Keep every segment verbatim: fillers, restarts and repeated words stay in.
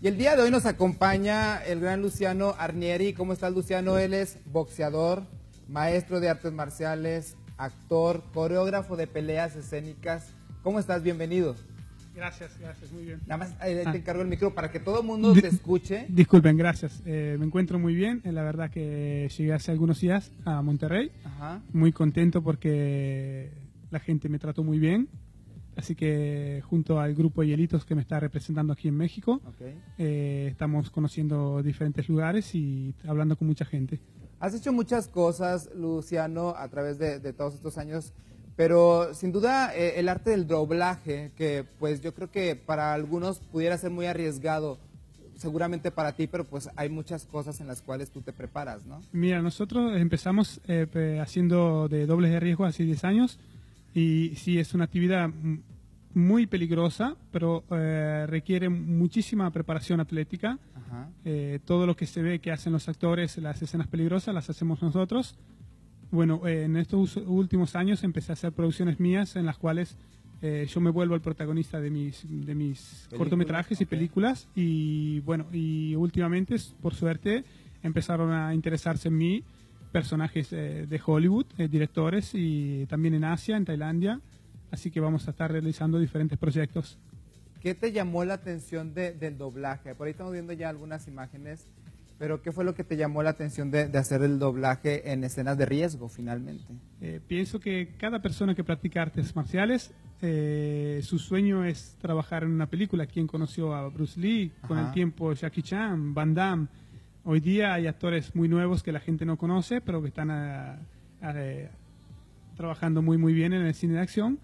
Y el día de hoy nos acompaña el gran Luciano Arnieri. ¿Cómo estás, Luciano? Él es boxeador, maestro de artes marciales, actor, coreógrafo de peleas escénicas. ¿Cómo estás? Bienvenido. Gracias, gracias, muy bien. Nada más eh, te Ah. encargo el micro para que todo el mundo Di- te escuche. Disculpen, gracias. Eh, me encuentro muy bien. Eh, La verdad que llegué hace algunos días a Monterrey. Ajá. Muy contento porque la gente me trató muy bien. Así que junto al grupo Hielitos que me está representando aquí en México, Okay. eh, estamos conociendo diferentes lugares y hablando con mucha gente. Has hecho muchas cosas, Luciano, a través de, de todos estos años, pero sin duda eh, el arte del doblaje, que pues yo creo que para algunos pudiera ser muy arriesgado, seguramente para ti, pero pues hay muchas cosas en las cuales tú te preparas, ¿no? Mira, nosotros empezamos eh, pe- haciendo de dobles de riesgo hace diez años y sí es una actividad m- muy peligrosa, pero eh, requiere muchísima preparación atlética. Ajá. Eh, todo lo que se ve que hacen los actores, las escenas peligrosas, las hacemos nosotros. Bueno, eh, en estos us- últimos años empecé a hacer producciones mías en las cuales eh, yo me vuelvo el protagonista de mis, de mis Películas, cortometrajes y ok. películas. Y bueno, y últimamente, por suerte, empezaron a interesarse en mí personajes eh, de Hollywood, eh, directores, y también en Asia, en Tailandia. Así que vamos a estar realizando diferentes proyectos. ¿Qué te llamó la atención de- del doblaje? Por ahí estamos viendo ya algunas imágenes, pero ¿qué fue lo que te llamó la atención de, de hacer el doblaje en escenas de riesgo, finalmente? Eh, pienso que cada persona que practica artes marciales, eh, su sueño es trabajar en una película. ¿Quién conoció a Bruce Lee? Con Ajá. el tiempo Jackie Chan, Van Damme. Hoy día hay actores muy nuevos que la gente no conoce, pero que están ah, ah, eh, trabajando muy muy bien en el cine de acción.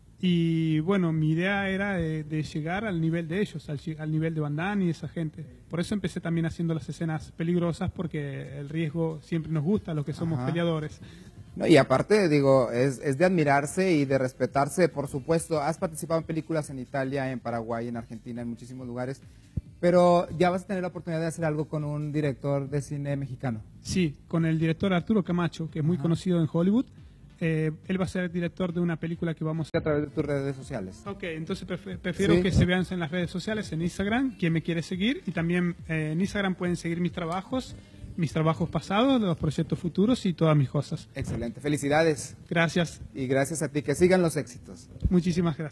Y bueno, mi idea era de, de llegar al nivel de ellos, al, chi- al nivel de Van Damme y esa gente. Por eso empecé también haciendo las escenas peligrosas, porque el riesgo siempre nos gusta a los que somos Ajá. peleadores. No, y aparte, digo, es, es de admirarse y de respetarse, por supuesto. Has participado en películas en Italia, en Paraguay, en Argentina, en muchísimos lugares, pero ya vas a tener la oportunidad de hacer algo con un director de cine mexicano. Sí, con el director Arturo Camacho, que es muy Ajá. conocido en Hollywood. Eh, él va a ser el director de una película que vamos a... A través de tus redes sociales. Ok, entonces prefe- prefiero Sí. que se vean en las redes sociales, en Instagram, quien me quiere seguir. Y también eh, en Instagram pueden seguir mis trabajos, mis trabajos pasados, los proyectos futuros y todas mis cosas. Excelente. Felicidades Gracias, y gracias a ti. Que sigan los éxitos. muchísimas gracias.